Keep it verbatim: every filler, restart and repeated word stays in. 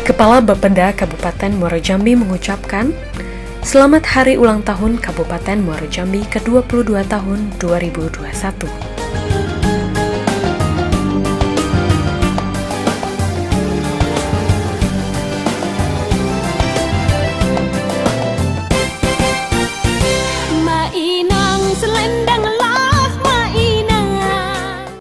Kepala Bapeda Kabupaten Muaro Jambi mengucapkan, Selamat Hari Ulang Tahun Kabupaten Muaro Jambi ke dua puluh dua tahun dua ribu dua puluh satu.